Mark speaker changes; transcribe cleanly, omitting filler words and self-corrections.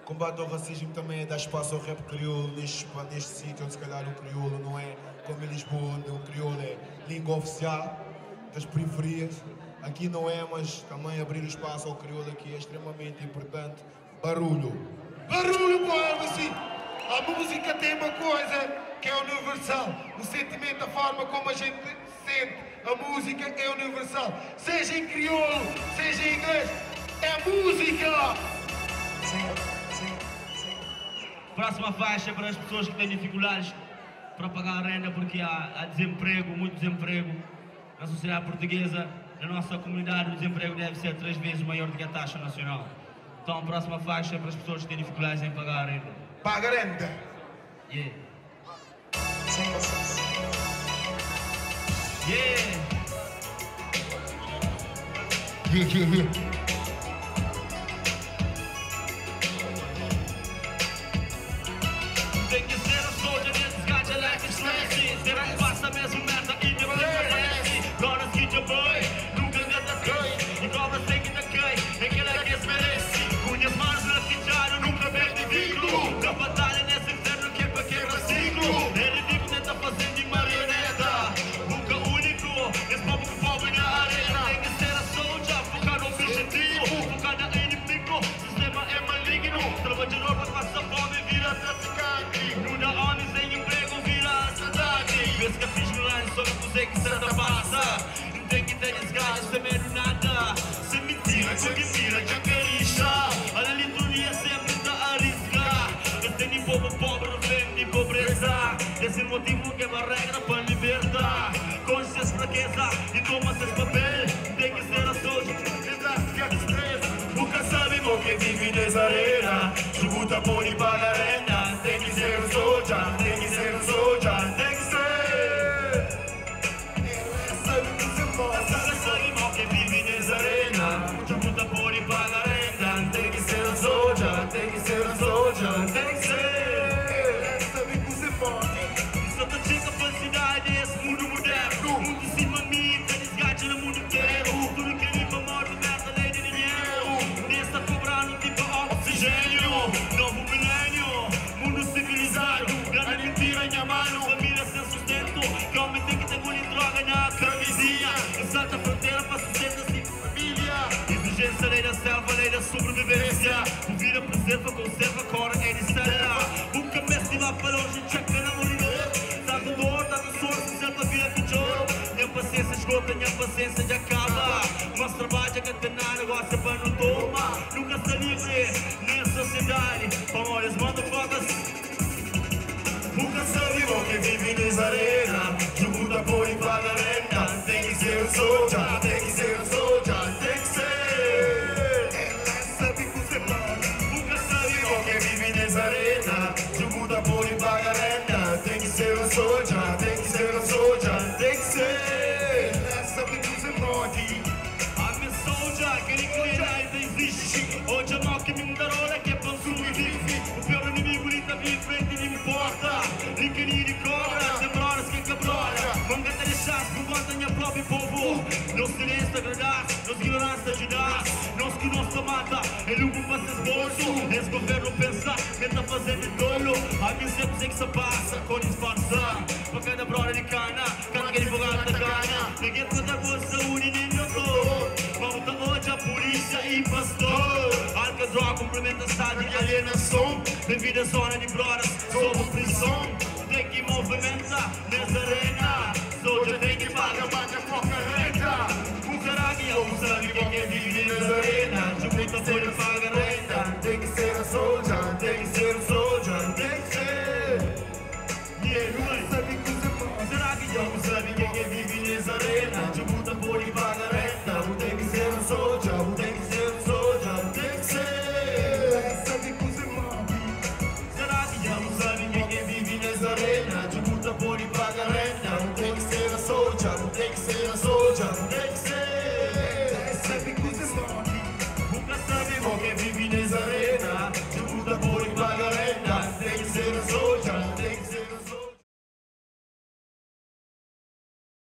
Speaker 1: combate ao racismo também é dar espaço ao rap crioulo neste sítio onde se calhar o crioulo não é como em Lisboa, onde o crioulo é língua oficial das periferias. Aqui não é, mas também abrir o espaço ao crioulo aqui é extremamente importante. Barulho! Barulho, poema, assim! A música tem uma coisa que é universal. O sentimento, a forma como a gente sente. A música é universal. Seja em crioulo, seja em inglês, é música!
Speaker 2: Próxima faixa para as pessoas que têm dificuldades para pagar a renda, porque há desemprego, muito desemprego na sociedade portuguesa. Na nossa comunidade o desemprego deve ser 3 vezes maior do que a taxa nacional. Então a próxima faixa é para as pessoas que têm dificuldades em pagar a renda.
Speaker 1: Paga a renda!
Speaker 2: Yeah. Yeah. Tem que ser a soldier desses gajos like stress. Ter um passa mesmo merda e me parece. Gonna get your boy, nunca gata skate. E cobra segue da cai, é que ela que merece. Cunhas manos na fichada, nunca perde vínculo. Da batalha nesse inferno que é para quebrar ciclo. Ele vive tenta fazer de marioneta. Nunca único, esse povo que pobre na arena. Tem que ser a soldier, focar no objetivo. Focar na inimigo, sistema é maligno. Trabalhador para passar fome e vira traficante. Não dá homens sem emprego, vira assaltante. Vês que a vigilante só não consegue ser da passa. Não tem que ter desgaste, sem medo nada. Sem mentira, com que mira, já caricha. A liturgia sempre está a arriscar. Esse tem povo pobre, não vem de pobreza. Esse é o motivo que é uma regra para libertar. Consciência, fraqueza e toma-se esse papel. Tem que ser a soldier, que é destreza. Nunca sabemos que vive nessa arena. Tributa por e paga a renda. Tem que ser o soldier, tem que ser o soldier, tem que ser. Nunca sabemos que vive nessa arena. Tributa por e paga a renda. Tem que ser o soldier, tem que ser o soldier, tem que ser. Só tá de capacidade esse mundo moderno. Mundo se mamita, desgaste no mundo inteiro. Tudo que limpa morte, merda, lei de dinheiro. Nessa cobrando tipo oxigênio. Novo milênio, mundo civilizado. Grande mentira, minha mano. Família sem sustento. Que homem tem que ter gulho droga na camisinha. Salta a fronteira pra sustento-se família. Exigência, lei da selva, lei da sobrevivência. O vida preserva, conserva, cora é de célula. O cabeça de lá para hoje, checa na moridor. Tá com dor, tá com sorte, sempre a vida pior. Minha paciência esgota, minha paciência já acaba. Mas trabalho, cantar, negócio para não toma. Nunca se livre, nem a sociedade. Famores, motherfuckers. Nunca sabemos que vive nessa arena. Tributa por e paga a renda. Tem que ser o soldier, tem que ser o soldier, tem que ser. Ela sabe que você pode. Nunca sabemos que vive nessa arena. Tributa por e paga a renda. Tem que ser o soldier, tem que ser o soldier, tem que ser. Ela sabe que você pode. I'm a soldier, que nem cliente ainda existe. Hoje a mal que me darola que é para sobreviver. O pior inimigo nem tá bem frente, não importa. Nem queria de cobra, demora-se que cabrora. Manga te deixasse, levanta minha própria povo. Não silêncio agradar, não ignorância ajudar. Não se que nossa mata, é lucro para seus bolsos. Esse governo pensa, tenta fazer de tolo. A mim sempre sei que se passa, com disfarça. Para cada brother de cana, cada que advogado da cana. Ninguém conta boa saúde, nem não tô. Volta hoje a polícia e pastor. Arca, droga, complementa estado de alienação. Devido à zona de brothers, sob prisão. Tem que movimentar nessa arena. Soldier tem que pagar a própria renda. O caralho, o sangue que vive nessa arena. Tributa por e paga a renda. Tem que ser a soldier, tem que ser o soldier, tem que ser. Yeah, sabe que você pode. Será que eu sabe quem vive nessa arena? Tributa por e paga a renda. Tem que ser o soldier, tem que ser o soldier, tem que ser. Sabe que você pode. Será que eu sabe quem vive nessa arena? Tributa por e paga a renda. Tem que ser a soldier, tem que ser a soldier, tem que ser.